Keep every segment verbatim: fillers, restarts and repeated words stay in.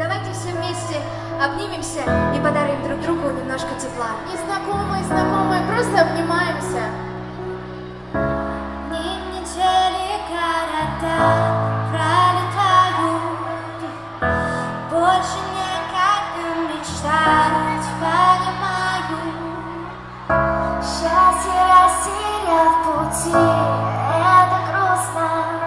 Давайте все вместе обнимемся и подарим друг другу немножко тепла. Незнакомые, знакомые, просто обнимаемся. Дни, недели, города пролетают. Больше некогда мечтать, понимаю. Счастье Россия в пути, это грустно.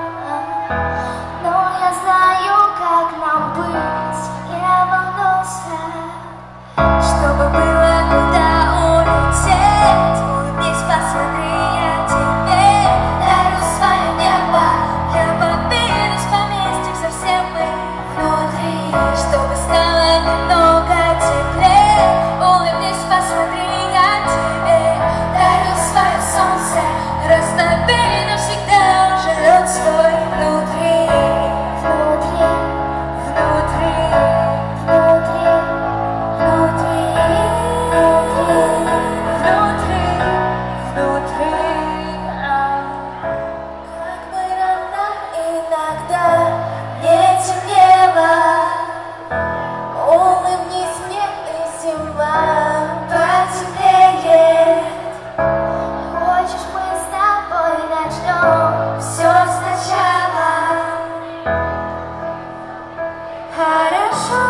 Но я знаю, как нам быть, не волнуйся. Чтобы было куда улететь, улыбнись, посмотри, я тебе дарю свое небо. Я подберусь поместье, совсем мы внутри. Чтобы стало немного теплее, улыбнись, посмотри, я тебе дарю свое солнце. Растопи навсегда, живет свой внутри, внутри, внутри, внутри, внутри, внутри, внутри. Как бы рано иногда не темнело, улыбнись мне, и земля потеплеет. Хочешь, мы с тобой начнем все сначала? Хорошо,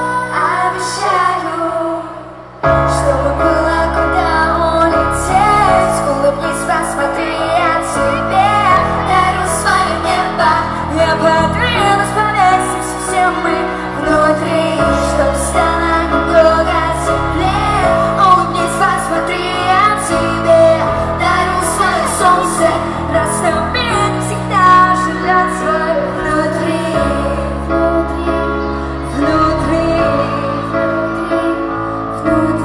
обещаю, чтобы было куда улететь. Улыбнись, посмотри, я тебе дарю свое небо. Я потребуюсь поместье, совсем мы внутри. Чтобы стало немного теплее, улыбнись, посмотри, я тебе дарю свое солнце. Растопи всегда, живет свой внутри, внутри, внутри, внутри, внутри.